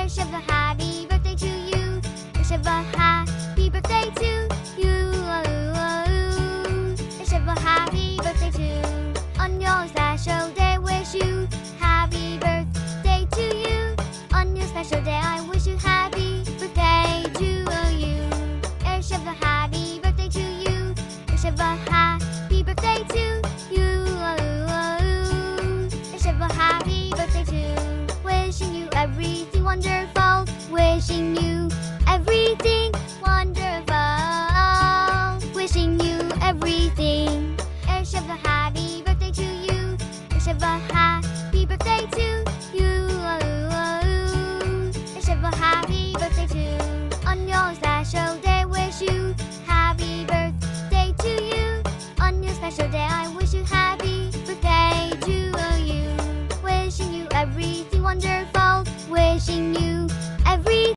Ereshva, happy birthday to you. Ereshva, happy birthday to you. Ereshva, happy birthday to you. On your special day, wish you happy birthday to you. On your special day, I wish you happy birthday to you. Ereshva, happy birthday to you. Ereshva, happy birthday to you. Ereshva, happy birthday to you. Wishing you everything wonderful. Wishing you everything wonderful. Wishing you everything. Ereshva, happy birthday to you. Ereshva, happy birthday to you. Ereshva, happy birthday to you. On your special day, wish you happy birthday to you. On your special day, I wish you happy birthday to you. Wishing you everything wonderful. Wishing you